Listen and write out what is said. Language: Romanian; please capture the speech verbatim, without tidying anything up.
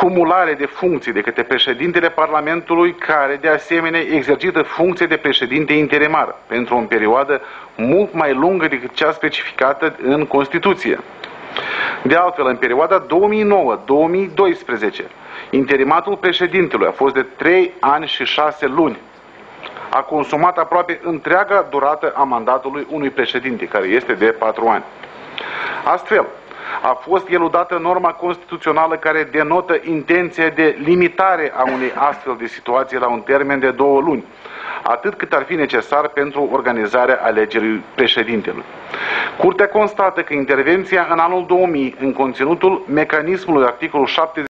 cumulare de funcții de către președintele Parlamentului, care de asemenea exercită funcție de președinte interimar pentru o perioadă mult mai lungă decât cea specificată în Constituție. De altfel, în perioada două mii nouă două mii doisprezece, interimatul președintelui a fost de trei ani și șase luni. A consumat aproape întreaga durată a mandatului unui președinte, care este de patru ani. Astfel, a fost eludată norma constituțională care denotă intenția de limitare a unei astfel de situații la un termen de două luni, atât cât ar fi necesar pentru organizarea alegerii președintelui. Curtea constată că intervenția în anul două mii, în conținutul mecanismului articolul șaptezeci